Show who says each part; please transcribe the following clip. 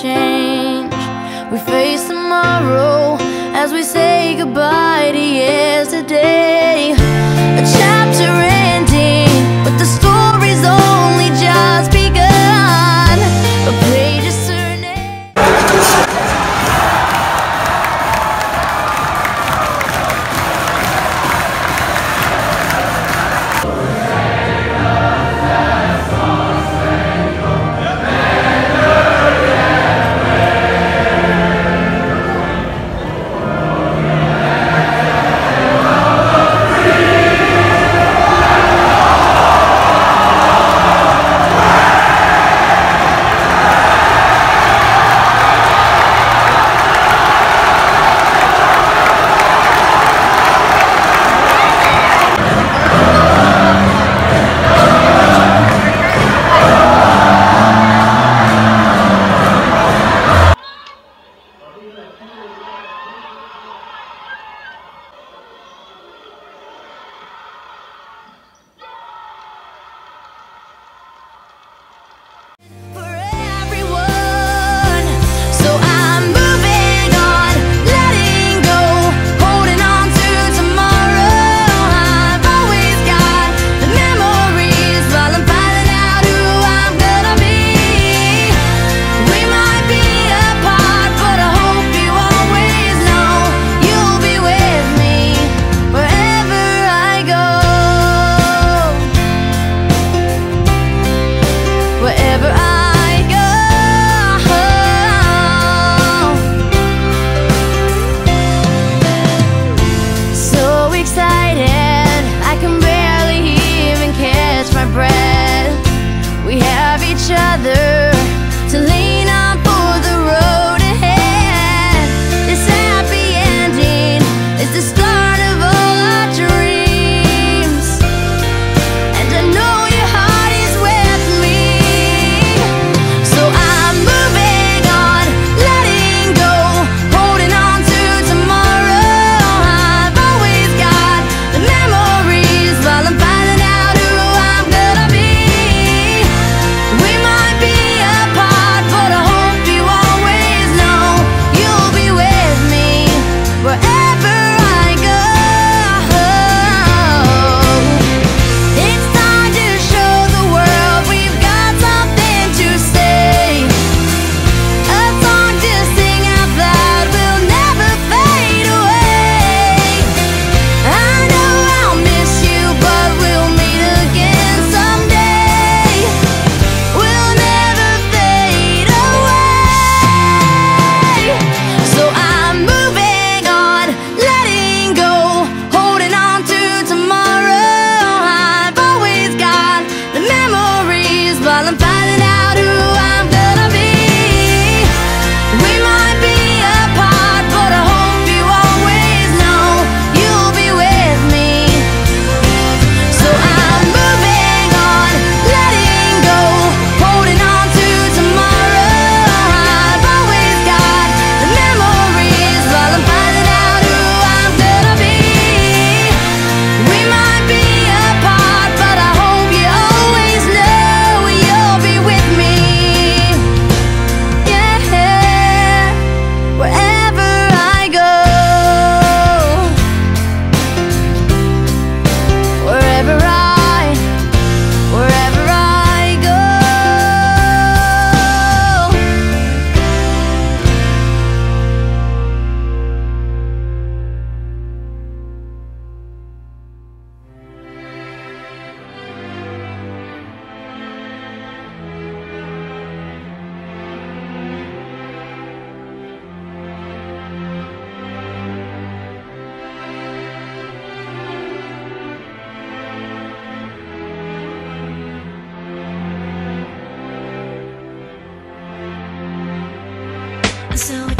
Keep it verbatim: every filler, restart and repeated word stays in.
Speaker 1: change. We face tomorrow as we say goodbye to yesterday. A chapter ending, but the story's only just begun. A page is turning. Other to lean on for the road ahead. This happy ending is the start of all our dreams, and I know your heart is with me. So I'm moving on, letting go, holding on to tomorrow. I've always got the memories while I'm finding out who I'm gonna be. We might be apart, but I hope you always know you'll be with me wherever I go. It's time to show the world we've got something to say. A song to sing out loud will never fade away. I know I'll miss you, but we'll meet again someday. We'll never fade away. So I'm moving on, letting go, holding on to tomorrow. I've always got the memories while I'm finding out who I'm gonna be. We might be apart, but I hope you always know you'll be with me. So I'm moving on, letting go, holding on to tomorrow. I've always got the memories while I'm finding out who I'm gonna be. We might be apart, but I hope you always know you'll be with me. Yeah, wherever I go, wherever I, wherever I go. So